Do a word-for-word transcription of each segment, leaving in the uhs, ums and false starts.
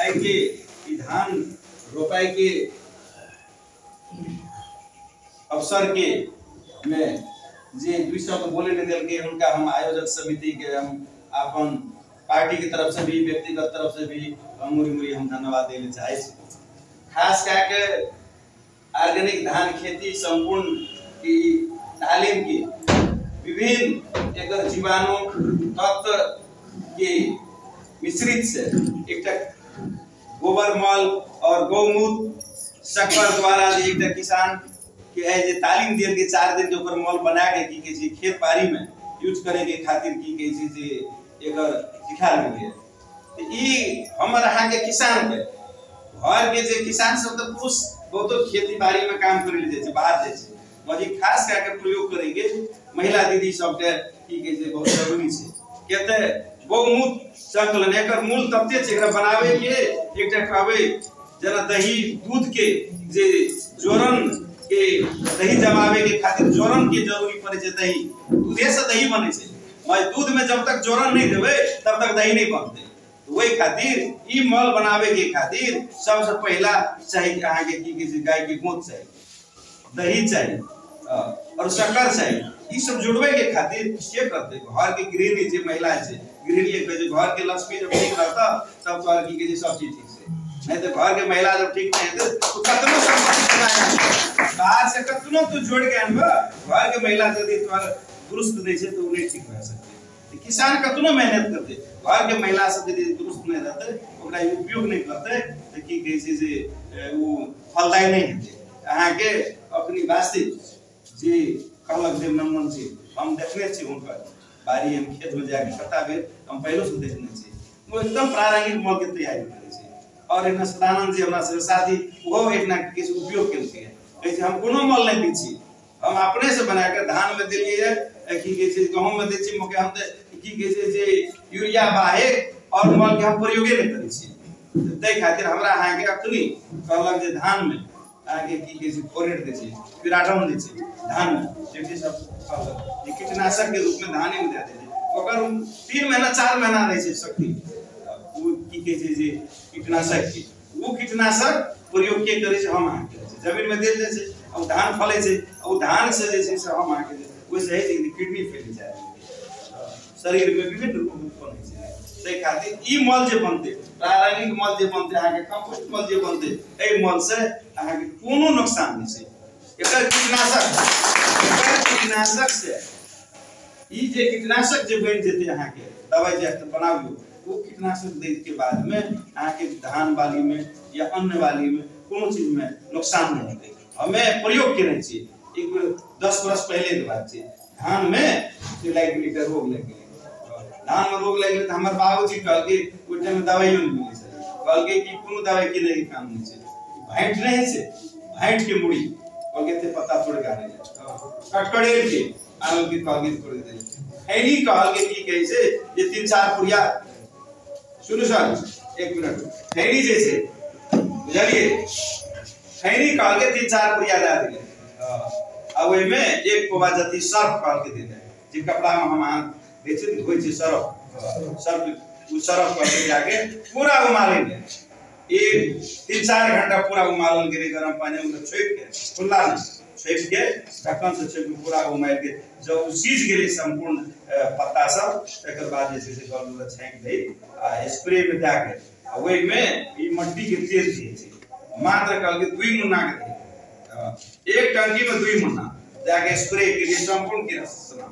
रोपाई के धान रोपाई के अवसर के में जे दुई शब्द बोले नहीं दिल के उनका हम आयोजक समिति के हम अपन पार्टी की तरफ से भी व्यक्तिगत तरफ से भी मुरी मुरी हम धन्यवाद देने चाहे खास करके ऑर्गेनिक धान खेती संपूर्ण की तालीम की विभिन्न एक जीवाणु तत्व के मिश्रित से एक गोबर मल और गौमूत्र शक्कर द्वारा एक किसान के है जे तालीम दिए के चार दिन जो मल बना के की के जी खेत बाड़ी में यूज करे के खातिर की के जी जे एकर सिखा गेलिए तो ई हमर यहाँ के किसान के घर के जे किसान सब तो पुरुष बहुत खेती बाड़ी में काम करे ले जाए बाहर जाए मजी खास करके प्रयोग करेंगे महिला दीदी सब के की के जे बहुत जरूरी है कहते गौमूत्र संकलन एकर मूल तत्व छै एकरा बनावे के एकटा कहबे जना दही दूध के जे जोरन के दही जमावे के खातिर जोरन के जरूरी पड़े छै दही दूधे से दही बने छै मैं दूध में जब तक जोरन नहीं देबे तब तक दही नहीं बनते वही खातिर ई मल बनावे के खातिर सबसे पहला चाहिए अहाँ के की के गाय के गोंद चाहिए दही चाहिए और शक्कर चाहिए ई सब जुड़वे के खातिर के करते घर के गृहिणी जे महिला छै गृहिणी के जे घर के लक्ष्मी जब ठीक रहता तब घर की के सब चीज ठीक से नहीं तो घर के महिला जब ठीक नहीं है तो कतनो संपत्ति बाहर से कतनो तू जोड़ के आनबा घर के महिला यदि तोर दुरुस्त नहीं छै तो उन्हें ठीक रह सकते किसान कतनो मेहनत करते घर के महिला सब यदि दुरुस्त नहीं रहते ओकरा उपयोग नहीं करते तो की कहै छै जे वो फलदायी नहीं हेते अहाँ के अपनी वास्तविक जी कहलक देव नंदन जी हम देखने छी उनकर बारी हम खेत में जाके कटा बेर हम पहले से देखने छी वो एकदम प्रारंभिक मल के तैयारी करे छी और एक सदानंद जी हमरा से साथी वो एक ना किसी उपयोग केलके कहै छै हम कोनो मल नहीं दी छी हम अपने से बना के धान में देलिए की कहै छै गहूम में दै छी मके हम की कहै छै जे यूरिया बाहे और मल के हम प्रयोगे नहीं करै छी तै खातिर हमरा अहाँ के अखनी कहलक जे धान में आगे की के से फोरेट दे छै पिराटम दे छै धान जे सब कहलक जे कीटनाशक के रूप में धान में दे दे ओकर तीन महीना चार महीना रहे छै शक्ति वो की के छै जे कीटनाशक की वो कीटनाशक प्रयोग के करे छै हम अहाँ के जमीन में दे दे छै और धान फले छै और धान से जे छै से हम अहाँ के ओइ से है छै किडनी फेल जाय शरीर में विभिन्न रोग उत्पन्न होइ छै तै खातिर ई मल जे बनते प्रारंभिक मल जे बनते अहाँ के कंपोस्ट मल जे बनते ए मल से अहाँ के कोनो नुकसान नहीं छै एकर कीटनाशक एकर कीटनाशक से ई जे कीटनाशक जे बन जेते अहाँ के दवाई जे बनाबियो वो कीटनाशक दे के बाद में अहाँ के धान वाली में या अन्न वाली में कोनो चीज में नुकसान नहीं होते हमें प्रयोग केने छी एक दस वर्ष पहले के बात छै धान में से लाइक लीटर रोग लग गेलै धान में रोग लग गेलै त हमर बाबूजी कहल के ओइ टाइम में दवाइयो नहीं मिलै छै कहल के कि कोनो दवाई के नहीं काम नहीं छै भाइट नहीं छै भाइट के मुड़ी कहल के ते पत्ता तोड़ के आने कटकड़ेल के आनल के कहल के तोड़ दे खैनी कहल के की कहै छै जे तीन चार पुरिया सुनु सर एक मिनट खैनी जे छै बुझलिए खैनी कहल के तीन चार पुरिया दे दिले अब ओइ में एक कोबा जति सर्फ कहल के दे दे जे कपड़ा में हम बेचे धोइ छै सरफ सर्फ उ सरफ करके जाके पूरा उमालेंगे एक तीन चार घंटा पूरा उमालन के गरम पानी में छोप के खुला में छोप के ढक्कन से छोप के पूरा उमाल के जब सीज गेले संपूर्ण पत्ता सब एकर बाद जे से गल में छांक दे आ स्प्रे में दे के ओइ में ई मट्टी के तेल दिए छै मात्र कल के दुई मुन्ना के एक टंकी में दुई मुन्ना जाके स्प्रे के लिए संपूर्ण के रसना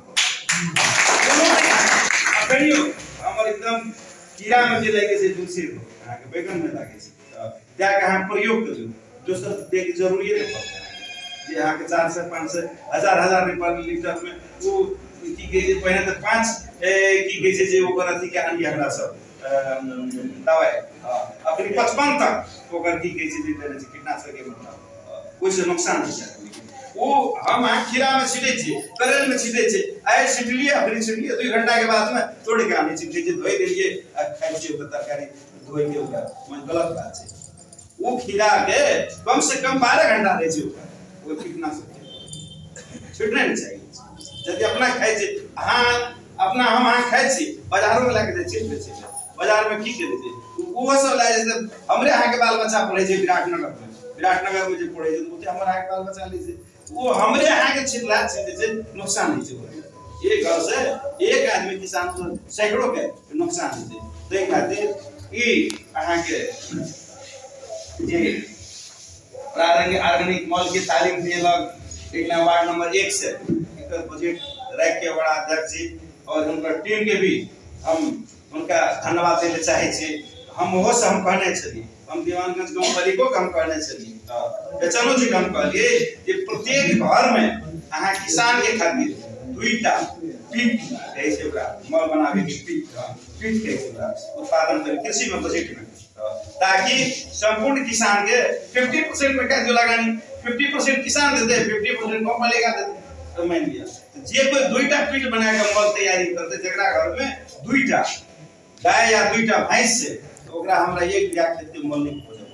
अखनियो हमर एकदम कीड़ा में जे लागे छै तुलसी को अहाँ के बैगन में लागे छै त्या के हम प्रयोग करियो दोसर दे के जरूरी नहीं पड़ता जे अहाँ के चार से पाँच से हजार हजार रुपया लीटर में वो की के पहले तो पाँच की के जे ओकर अथी के आनी हमरा सब दवाई अपनी पचपन तक ओकर की के जे देने छै कीटनाशक के मतलब कोई से नुकसान नहीं है वो हम खीरा में छिटे छी करेल में छिटे छी आए छिटलिए अपनी छिटलिए दो घंटा के बाद में तोड़ के आने छी जे धोई देलिए आ खाइ छी ओकर तरकारी धोई के ओकर मन गलत बात छै वो खीरा के कम से कम बारह घंटा रहे छी ओकर वो कीटनाशक छिटने नहीं चाहिए यदि अपना खाइ छी हां अपना हम हां खाइ छी बाजारों में लाके छिट दे छी बाजार में की करे छै वो सब लाए जैसे हमरे यहाँ के बाल बच्चा पढ़े छै विराटनगर में विराटनगर में जे पढ़े छै ओते हमर यहाँ के बाल बच्चा ले छै वो हमरे यहाँ के छिटला छै नुकसान है छै एक घर से एक आदमी किसान को सैकड़ों के नुकसान है छै तै खातिर ई अहाँ के जे प्रारंभिक ऑर्गेनिक मॉल के तालीम दिलक एक वार्ड नंबर एक से एकर बजट रख के बड़ा अध्यक्ष जी और उनका टीम के भी हम उनका धन्यवाद देना चाहे छी हम वो से हम कहने छली हम दीवानगंज गांव मालिको के हम कहने छली बेचनो जी हम कहलिए कि प्रत्येक घर में अहाँ किसान के खातिर दुईटा पीट है छै ओकरा मॉल बनावे के पीट पीट के उत्पादन करे कृषि में बजट में ताकि संपूर्ण किसान के पचास परसेंट में का जो लगानी पचास परसेंट किसान दे दे पचास परसेंट कंपनी का दे तो मान लिया जे कोई दुईटा पीट बना के मॉल तैयारी करते जकरा घर में दुईटा गाय या दुईटा भैंस से तो ओकरा हमरा एक बीघा खेत के मॉल नहीं खोजे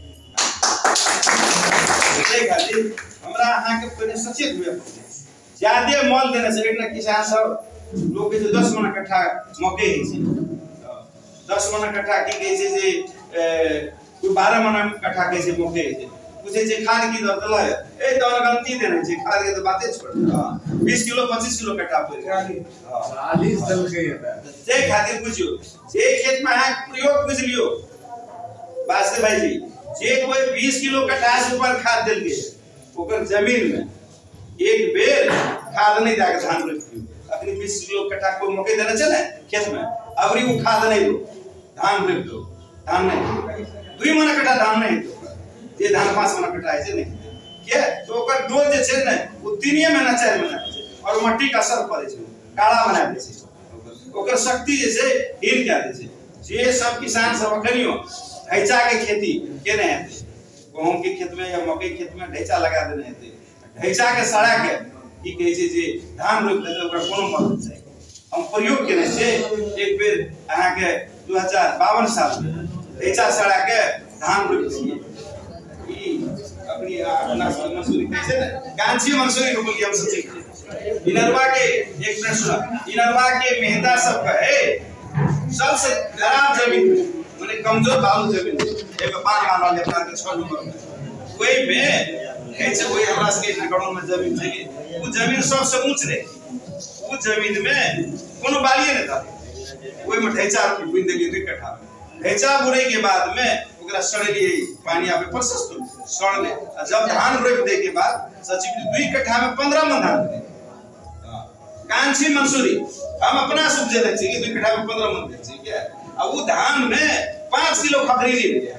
पड़ते खातिर हमरा अहाँ के पहले सचेत हुए पड़ते ज्यादा मॉल देने से एकटा किसान सब लोग के दस मन कट्ठा मकई है छै दस मन कट्ठा की कहे छै जे कोई बारह मन कट्ठा कहे छै मकई है छै पूछे छै खाद की दर दला ए तो गलती देने छै खाद के तो बातें छोड़ हां बीस किलो पच्चीस किलो कट्ठा पड़ हां चालीस दल के है जे खातिर पूछियो जे खेत में है प्रयोग बुझ लियो वास्ते भाई जी जे कोई बीस किलो कट्ठा से ऊपर खाद देल के ओकर जमीन में एक बेर खाद नहीं जाके धान रोप दियो अखनी बीस किलो कट्ठा कोई मकई देने छै ना खेत में अबरी वो खाद नहीं दो धान रोप दो धान नहीं दुई मन कट्ठा धान नहीं दो ये धान पांच मन कट्ठा है नहीं के तो ओकर डोज जे छै ने वो तीन महीना चार महीना और मट्टी का असर पड़े छै काला बना दे छै ओकर शक्ति जे छै हीन क्या दे छै जे सब किसान सब अखनियो ढैचा के खेती केने हेते गहूम के खेत में या मकई खेत में ढैचा लगा देने हेते ढैचा के सड़ा के की कहे छै जे धान रोप देते ओकर कोनो मदद छै हम प्रयोग केने छै एक बेर अहाँ के दो हज़ार बावन साल में ढैचा सड़ा के धान रोप दिए अपनी अपना मंसूरी कैसे ना कांची मंसूरी को बोलिए हम सोचे इनरवा के एक प्रश्न इनरवा के मेहता सब का है सबसे खराब जमीन माने कमजोर बालू जमीन एक बार मान ले अपना के छह नंबर में कोई में कैसे कोई हमरा के नगरों में जमीन है वो जमीन सबसे ऊंच रहे वो जमीन में कोनो बालिए नहीं था कोई में ढैचा बुन देली दू कट्ठा ढैचा बुने के बाद में ओकरा सड़लिए पानी आवे प्रशस्त सड़ ले जब धान रोप दे के बाद सचिव दुई कट्ठा में पंद्रह मन धान दे कांची मंसूरी हम अपना सब जे रहे कि दुई कट्ठा में पंद्रह मन दे छै क्या अब वो धान में पाँच किलो खपरीली ले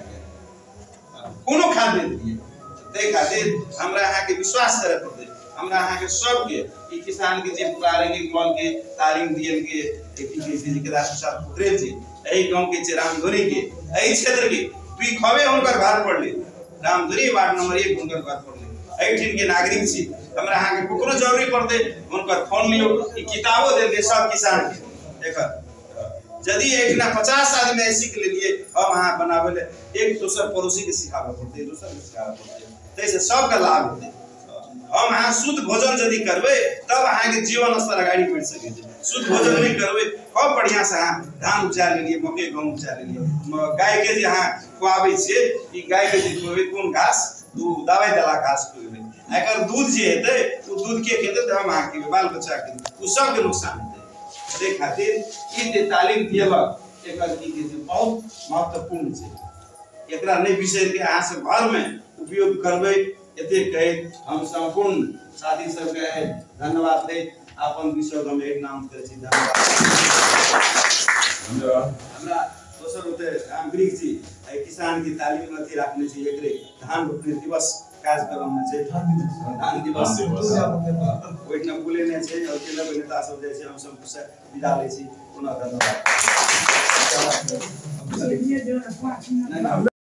कोनो खाद नहीं दिए ते खातिर हमरा यहाँ के विश्वास करे पड़ते हमरा यहाँ के सब के ई किसान के जे प्रारंभिक मॉल के तालीम दियल के एक के जे के राष्ट्र पुत्रे जी एही गांव के जे रामधुरी के एही क्षेत्र के दुई खबे हुनकर घर पड़ले रामधुरी वार्ड नंबर एक हुनकर घर पड़ले एही टीम के नागरिक छी हमरा यहाँ के कोकरो जरूरी पड़ते हुनकर फोन लियो ई किताबो दे दे सब किसान के देखत यदि एक ना पचास आदमी सीख लेलिए हम वहां बनावे एक दूसर पड़ोसी के सिखावे पड़ते दूसर के सिखावे पड़ते तैसे सब का लाभ होते हम यहाँ शुद्ध भोजन यदि करबे तब अहाँ के जीवन स्तर आगाड़ी बढ़ सके शुद्ध भोजन नहीं करबे खूब बढ़िया से अहाँ धान उपजा लेलिए मकई गहूम उपजा लेलिए गाय के जे अहाँ खुआबे छे ई गाय के जे खुआबे कोन घास दू दवाई देला घास खुआबे अगर दूध जे हेते वो दूध के खेते त हम अहाँ के बाल बच्चा के उ सब के नुकसान हेते ते खातिर ई जे तालीम दियलक एकर की के बहुत महत्वपूर्ण छै एकरा नहीं बिसर के अहाँ सब घर में उपयोग करबे एते कहे हम संपूर्ण साथी सब के धन्यवाद दे आपन विषय हम एक नाम करे छी धन्यवाद हमरा दोसर होते आंतरिक जी किसान की तालीम अथी रखने छी एकरे धान रोपने दिवस कार्यक्रम में छै धान दिवस ओइठना बोले ने छै और केला नेता सब जे छै हम सब से विदा ले छी पुनः धन्यवाद